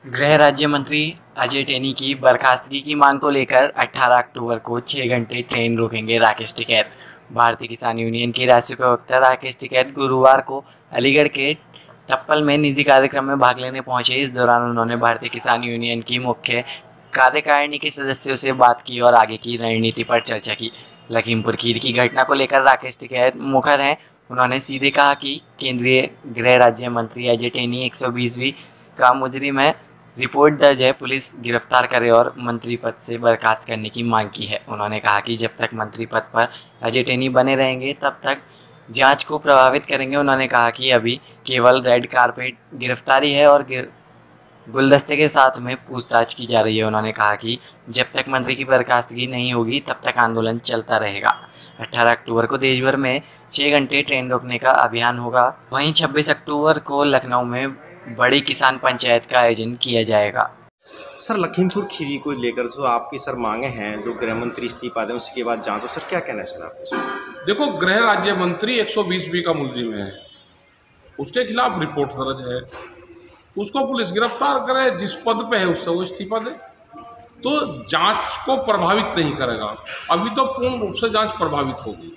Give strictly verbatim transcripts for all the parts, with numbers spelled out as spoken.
गृह राज्य मंत्री अजय टेनी की बर्खास्तगी की मांग को लेकर अठारह अक्टूबर को छह घंटे ट्रेन रोकेंगे राकेश टिकैत। भारतीय किसान यूनियन के राष्ट्रीय प्रवक्ता राकेश टिकैत गुरुवार को अलीगढ़ के टप्पल में निजी कार्यक्रम में भाग लेने पहुंचे। इस दौरान उन्होंने भारतीय किसान यूनियन की मुख्य कार्यकारिणी के सदस्यों से बात की और आगे की रणनीति पर चर्चा की। लखीमपुर खीरी की घटना को लेकर राकेश टिकैत मुखर हैं। उन्होंने सीधे कहा कि केंद्रीय गृह राज्य मंत्री अजय टेनी एक सौ बीसवीं का मुजरिम है, रिपोर्ट दर्ज है, पुलिस गिरफ्तार करे और मंत्री पद से बर्खास्त करने की मांग की है। उन्होंने कहा कि जब तक मंत्री पद पर अजय टेनी बने रहेंगे तब तक जांच को प्रभावित करेंगे। उन्होंने कहा कि अभी केवल रेड कारपेट गिरफ्तारी है और गुलदस्ते के साथ में पूछताछ की जा रही है। उन्होंने कहा कि जब तक मंत्री की बर्खास्तगी नहीं होगी तब तक आंदोलन चलता रहेगा। अठारह अक्टूबर को देश भर में छः घंटे ट्रेन रोकने का अभियान होगा। वहीं छब्बीस अक्टूबर को लखनऊ में बड़ी किसान पंचायत का आयोजन किया जाएगा। सर, लखीमपुर खीरी को लेकर जो आपकी सर मांगे हैं, जो गृह मंत्री इस्तीफा दें उसके बाद जांच, तो सर क्या कहना है सर आपको? देखो, गृह राज्य मंत्री एक सौ बीस बी का मुलजिम है, उसके खिलाफ रिपोर्ट दर्ज है, उसको पुलिस गिरफ्तार करे, जिस पद पे है उससे वो इस्तीफा दे, तो जांच को प्रभावित नहीं करेगा। अभी तो पूर्ण रूप से जांच प्रभावित होगी।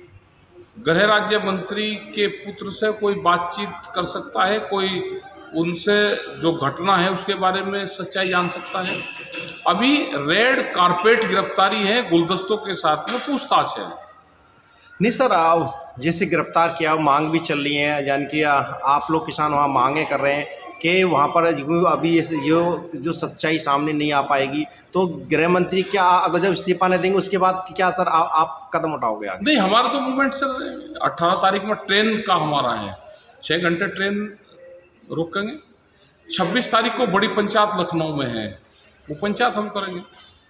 गृह राज्य मंत्री के पुत्र से कोई बातचीत कर सकता है, कोई उनसे जो घटना है उसके बारे में सच्चाई जान सकता है। अभी रेड कारपेट गिरफ्तारी है, गुलदस्तों के साथ में पूछताछ है। नहीं सर, आप जैसे गिरफ्तार किया, मांग भी चल रही है, यानी कि आप लोग किसान वहाँ मांगे कर रहे हैं कि वहाँ पर अभी ये जो सच्चाई सामने नहीं आ पाएगी, तो गृह मंत्री क्या अगर जब इस्तीफा नहीं देंगे उसके बाद क्या सर आ, आप कदम उठाओगे आगे? नहीं, हमारा तो मूवमेंट चल रहे हैं। अट्ठारह तारीख में ट्रेन का हमारा है, छः घंटे ट्रेन रोकेंगे। छब्बीस तारीख को बड़ी पंचायत लखनऊ में है, वो पंचायत हम करेंगे।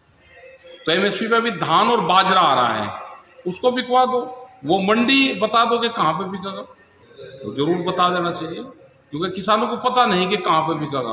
तो एमएसपी पे अभी धान और बाजरा आ रहा है, उसको बिकवा दो, वो मंडी बता दो कि कहाँ पे बिकेगा, तो जरूर बता देना चाहिए, क्योंकि किसानों को पता नहीं कि कहाँ पे बिकेगा,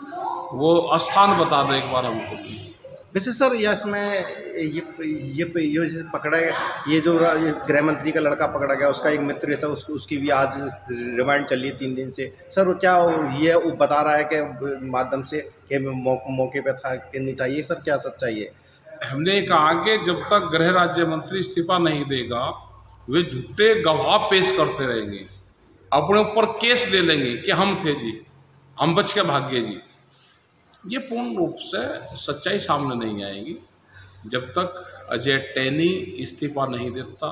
वो स्थान बता दो एक बार हमको। वैसे सर इसमें ये ये ये जैसे पकड़ा गया, ये जो गृह मंत्री का लड़का पकड़ा गया, उसका एक मित्र था, उसको उसकी भी आज रिमांड चल रही है तीन दिन से। सर क्या ये वो बता रहा है कि माध्यम से कि मौ, मौके पे था कि नहीं था, ये सर क्या सच्चाई है? हमने कहा कि जब तक गृह राज्य मंत्री इस्तीफा नहीं देगा वे झूठे गवाह पेश करते रहेंगे, अपने ऊपर केस ले लेंगे कि हम थे जी, हम बच के भाग्य जी। ये पूर्ण रूप से सच्चाई सामने नहीं आएगी जब तक अजय टेनी इस्तीफा नहीं देता,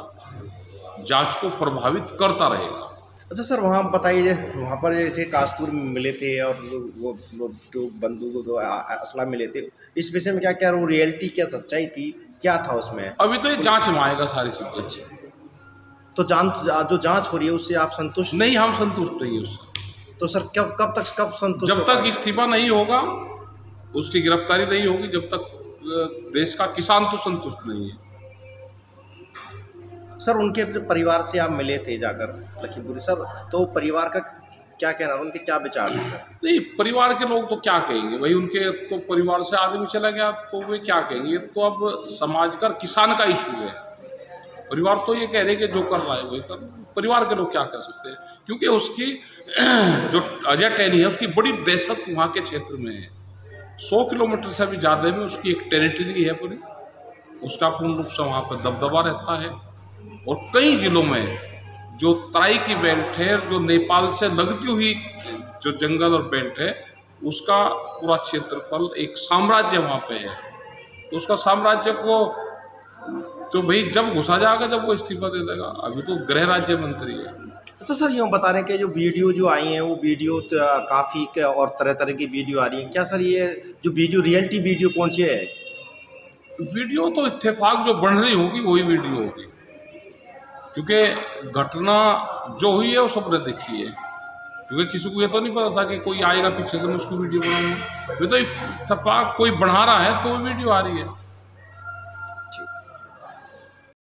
जांच को प्रभावित करता रहेगा। अच्छा सर, वहाँ बताइए, वहाँ पर जैसे कास्तूर मिले थे और वो जो बंदूक दो असला मिले थे, इस विषय में क्या क्या वो रियलिटी, क्या सच्चाई थी, क्या था उसमें? अभी तो ये जांच में आएगा सारी चीजें। तो जांच जो जांच हो रही है उससे आप संतुष्ट नहीं? हम संतुष्ट नहीं उससे। तो सर कब कब तक कब संतुष्ट? जब तक इस्तीफा नहीं होगा, उसकी गिरफ्तारी नहीं होगी, जब तक देश का किसान तो संतुष्ट नहीं है। सर, उनके परिवार से आप मिले थे जाकर लखीमपुर, सर तो परिवार का क्या कहना, उनके क्या विचार थे सर? नहीं, परिवार के लोग तो क्या कहेंगे भाई, उनके तो परिवार से आदमी चला गया तो वे क्या कहेंगे? तो अब समाज का, किसान का इशू है। परिवार तो ये कह रहे कि जो कर रहा है वही कर, परिवार के लोग क्या कर सकते हैं? क्योंकि उसकी जो अजय टेनी है उसकी बड़ी दहशत वहाँ के क्षेत्र में है। सौ किलोमीटर से भी ज़्यादा में उसकी एक टेरिटरी है पूरी, उसका पूर्ण रूप से वहाँ पर दबदबा रहता है। और कई जिलों में जो तराई की बेल्ट है, जो नेपाल से लगती हुई जो जंगल और बेल्ट है, उसका पूरा क्षेत्रफल एक साम्राज्य वहाँ पे है। तो उसका साम्राज्य को तो भाई जब घुसा जाएगा, जब वो इस्तीफा दे देगा। अभी तो गृह राज्य मंत्री है। अच्छा सर, यूँ बता रहे हैं कि जो वीडियो जो आई हैं वो वीडियो काफ़ी और तरह तरह की वीडियो आ रही हैं, क्या सर ये जो वीडियो रियलिटी वीडियो कौन सी है? वीडियो तो इत्तेफाक जो बन रही होगी वही वीडियो होगी, क्योंकि घटना जो हुई है वो सबने देखी है। क्योंकि किसी को ये तो नहीं पता था कि कोई आएगा पीछे से मैं उसकी वीडियो बनाऊंगा। ये तो इत्तेफाक कोई बना रहा है तो वो वीडियो आ रही है।